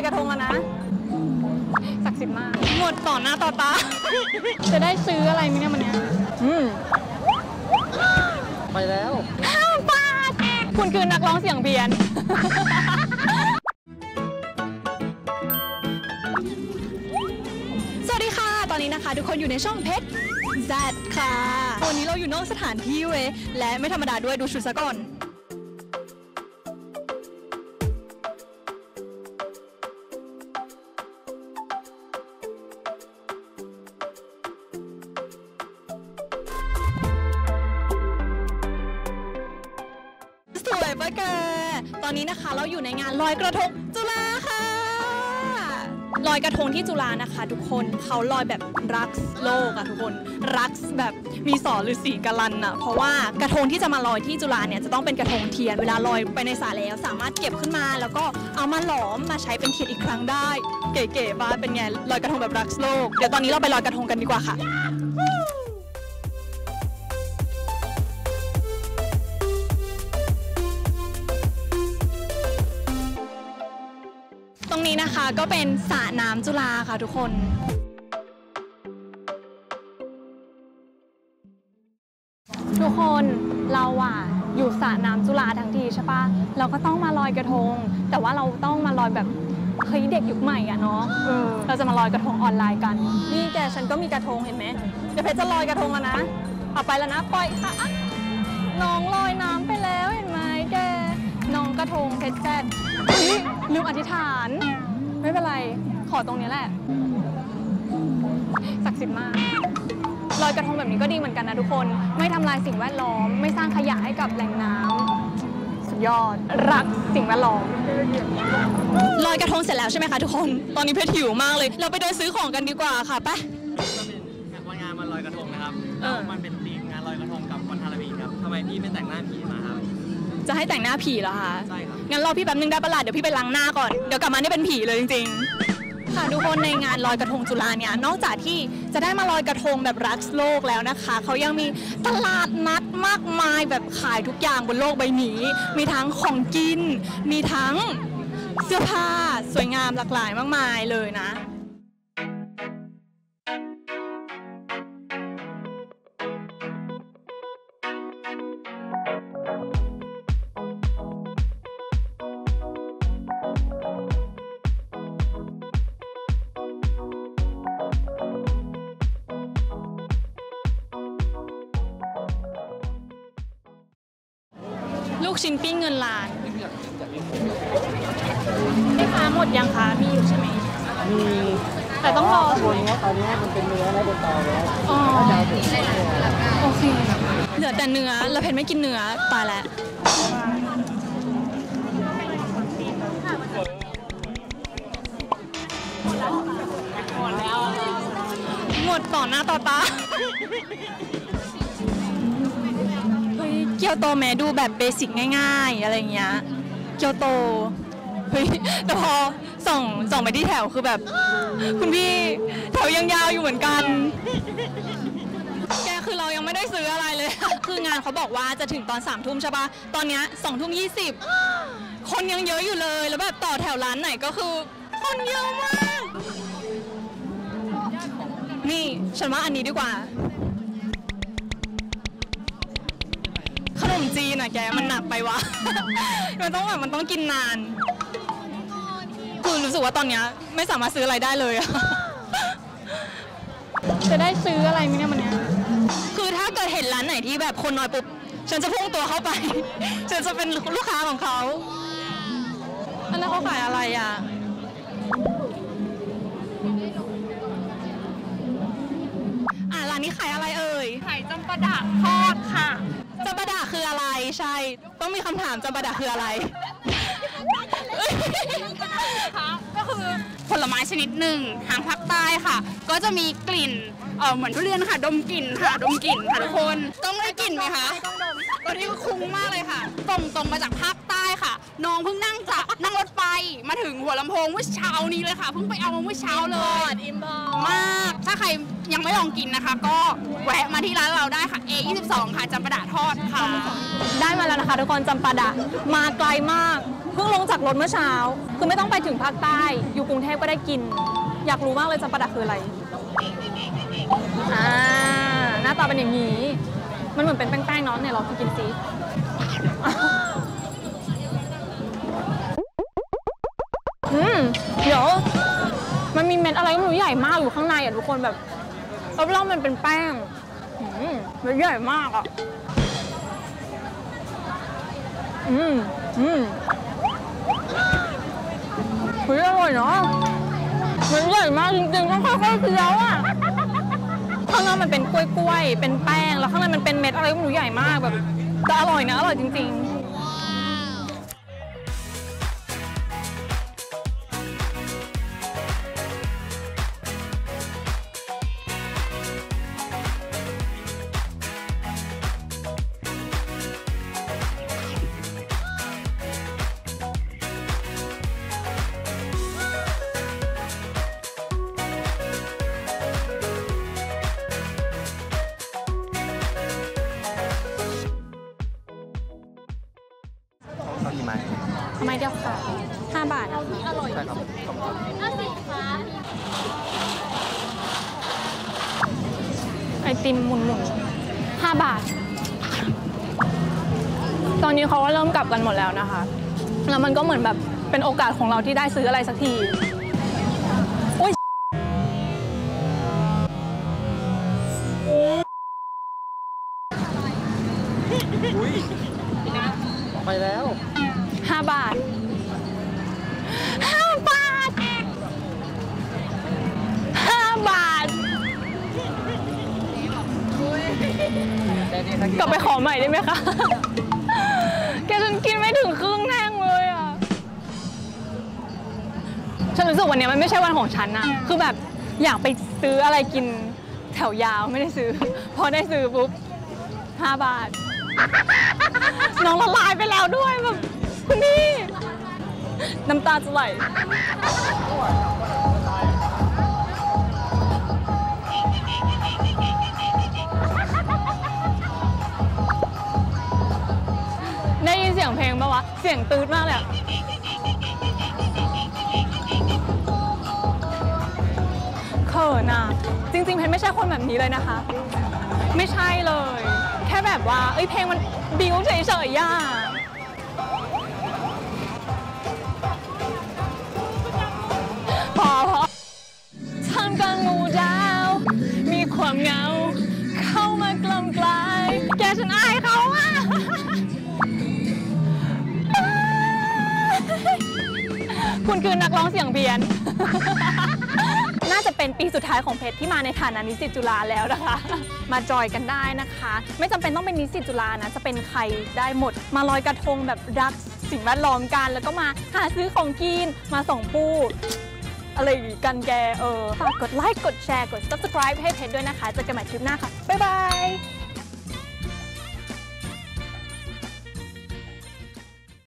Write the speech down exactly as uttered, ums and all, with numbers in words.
อยกระทงแล้วนะศักดิ์สิทธิ์มากหมดต่อหน้าต่อตาจะได้ซื้ออะไรมั้ยเนี่ยวันนี้อืมไปแล้วห้าบาทคุณคือนักร้องเสียงเพี้ยนสวัสดีค่ะตอนนี้นะคะทุกคนอยู่ในช่องเพชร แซด ค่ะวันนี้เราอยู่นอกสถานที่เว้ยและไม่ธรรมดาด้วยดูชุดซะก่อนสวยปะแกตอนนี้นะคะเราอยู่ในงานลอยกระทงจุฬาค่ะลอยกระทงที่จุฬานะคะทุกคนเขาลอยแบบรักโลกอะทุกคนรักแบบมีสอหรือสีกะลันอะเพราะว่ากระทงที่จะมาลอยที่จุฬาเนี่ยจะต้องเป็นกระทงเทียนเวลาลอยไปในสระแล้วสามารถเก็บขึ้นมาแล้วก็เอามาหลอมมาใช้เป็นเทียนอีกครั้งได้เก๋ๆบ้าเป็นไงลอยกระทงแบบรักโลกเดี๋ยวตอนนี้เราไปลอยกระทงกันดีกว่าค่ะตรงนี้นะคะก็เป็นสระน้ำจุฬาค่ะทุกคนทุกคนเราอะอยู่สระน้ำจุฬาทั้งทีใช่ปะเราก็ต้องมาลอยกระทงแต่ว่าเราต้องมาลอยแบบเฮ้ยเด็กยุคใหม่อะเนาะเออเราจะมาลอยกระทงออนไลน์กันนี่แกฉันก็มีกระทงเห็นไหมเดี๋ยวเพชรจะลอยกระทงแล้วนะเอาไปแล้วนะปล่อยค่ะน้องลอยน้ำไปแล้วเห็นไหมแกน้องกระทงเพชรแซดลืมอธิษฐานไม่เป็นไรขอตรงนี้แหละศักดิ์สิทธิ์มากลอยกระทงแบบนี้ก็ดีเหมือนกันนะทุกคนไม่ทำลายสิ่งแวดล้อมไม่สร้างขยะให้กับแหล่งน้ำสุดยอดรักสิ่งแวดล้อมลอยกระทงเสร็จแล้วใช่ไหมคะทุกคนตอนนี้เพชรหิวมากเลยเราไปเดินซื้อของกันดีกว่าค่ะไปก็เป็นงานมันลอยกระทงนะครับแล้วมันเป็นธีมงานลอยกระทงกับวันฮาโลวีนครับทำไมพี่ไม่แต่งหน้าผีมาครับจะให้แต่งหน้าผีเหรอคะใช่ครับงั้นรอพี่แป๊บนึงได้ปะล่ะเดี๋ยวพี่ไปล้างหน้าก่อนเดี๋ยวกลับมาได้เป็นผีเลยจริงๆค่ะทุกคนในงานลอยกระทงจุฬาเนี่ยนอกจากที่จะได้มาลอยกระทงแบบรักโลกแล้วนะคะเขายังมีตลาดนัดมากมายแบบขายทุกอย่างบนโลกใบนี้มีทั้งของกินมีทั้งเสื้อผ้าสวยงามหลากหลายมากมายเลยนะลูกชิ้นปิ้งเงินล้านพี่ค้าหมดยังคะมีอยู่ใช่ไหมมีแต่ต้องรอตอนนี้ตอนนี้มันเป็นเนื้อแล้วเป็นตอแล้วอ๋อโอเคเหลือแต่เนื้อแล้วเพนไม่กินเนื้อตายแล้วหมดต่อหน้าต่อตาเกียวโตแม้ดูแบบเบสิกง่ายๆอะไรเงี้ยเกียวโตเฮ้ยแต่พอส่องส่องไปที่แถวคือแบบคุณพี่แถวยังยาวอยู่เหมือนกันแกคือเรายังไม่ได้ซื้ออะไรเลยคืองานเขาบอกว่าจะถึงตอนสามทุ่มใช่ปะตอนเนี้ยสองทุ่มยี่สิบคนยังเยอะอยู่เลยแล้วแบบต่อแถวร้านไหนก็คือคนเยอะมากนี่ฉันว่าอันนี้ดีกว่าขนมจีนอะแกมันหนักไปวะ มันต้องแบบมันต้องกินนานคือรู้สึกว่าตอนนี้ไม่สามารถซื้ออะไรได้เลยอะ จะได้ซื้ออะไรมั้ยเนี่ยวันนี้คือถ้าเกิดเห็นร้านไหนที่แบบคนน้อยปุ๊บฉันจะพุ่งตัวเข้าไป ฉันจะเป็นลูกค้าของเขาอันนั้นเขาขายอะไรอะอ่ะร้านนี้ขายอะไรเอ่ยขายจำปาดะทอดค่ะจำปาดะคืออะไรใช่ต้องมีคำถามจำปาดะคืออะไรก็คือผลไม้ชนิดหนึ่งทางภาคใต้ค่ะก็จะมีกลิ่นเออเหมือนทุเรียนค่ะดมกลิ่นค่ะดมกลิ่นค่ะทุกคนต้องได้กลิ่นไหมคะตอนนี้คุ้งมากเลยค่ะตรงตรงมาจากภาคใต้ค่ะน้องเพิ่งนั่งจากนั่งรถไฟมาถึงหัวลำโพงเมื่อเช้านี้เลยค่ะเพิ่งไปเอามาเมื่อเช้าเลยอิมพอร์ตมากถ้าใครยังไม่ลองกินนะคะ ก็แวะมาที่ร้านเราได้ค่ะ เอ ยี่สิบสอง ค่ะจำปาดะทอดค่ะได้มาแล้วนะคะทุกคนจำปาดะมาไกลมากเพิ่งลงจากรถเมื่อเช้าคือไม่ต้องไปถึงภาคใต้อยู่กรุงเทพก็ได้กิน อยากรู้มากเลยจำปาดะคืออะไรอ่าหน้าตาเป็นอย่างนี้มันเหมือนเป็นแป้งๆเนาะเนี่ยเรากินซิอืมเดี๋ยวมันมีเม็ดอะไรก็ไม่รู้ใหญ่มากอยู่ข้างในอ่ะทุกคนแบบรอบๆมันเป็นแป้งอืมเม็ดใหญ่มากอ่ะอืมอืมเฮ้ยอร่อยเนาะมันใหญ่มากจริงๆต้องค่อยๆเคี้ยวอ่ะข้างนอกมันเป็นกล้วยๆเป็นแป้งแล้วข้างในมันเป็นเม็ดอะไรก็ไม่รู้ใหญ่มากแบบแต่อร่อยนะอร่อยจริงๆเอากี่ไม้ทำไมเดียวค่ะห้าบาทนะคะใช่ครับขอบคุณไอติมหมุนหมุนห้าบาท ตอนนี้เขาก็เริ่มกลับกันหมดแล้วนะคะ แล้วมันก็เหมือนแบบเป็นโอกาสของเราที่ได้ซื้ออะไรสักทีโอ๊ยอุ้ยไปแล้วห้าบาทห้าบาทห้าบาทกลับไปขอใหม่ได้ไหมคะแกฉันกินไม่ถึงครึ่งแท่งเลยอ่ะฉันรู้สึกวันนี้มันไม่ใช่วันของฉันนะคือแบบอยากไปซื้ออะไรกินแถวยาวไม่ได้ซื้อพอได้ซื้อปุ๊บห้าบาทน้องละลายไปแล้วด้วยแบบคุณพี่น้ำตาจะไหลได้ยินเสียงเพลงปะวะเสียงตืดมากเลยอะเขินอะจริงๆเพนไม่ใช่คนแบบนี้เลยนะคะไม่ใช่เลยแค่แบบว่าเอ้ยเพลงมันบิ้วเฉยๆย่าพอพอทำกลางหมู่ดาวมีความเหงาเข้ามากลำกลายแกฉันอายเขาอะคุณคือนักร้องเสียงเพี้ยน น่าจะเป็นปีสุดท้ายของเพชรที่มาในฐานะนิสิตจุฬาแล้วนะคะ มาจอยกันได้นะคะ ไม่จำเป็นต้องเป็นนิสิตจุฬานะจะเป็นใครได้หมดมาลอยกระทงแบบรักสิ่งแวดล้อมกันแล้วก็มาหาซื้อของกินมาส่งปูอะไรกันแกเออฝากกดไลค์กดแชร์กด ซับสไครบ์ ให้เพชรด้วยนะคะเจอกันใหม่คลิปหน้าค่ะบ๊ายบาย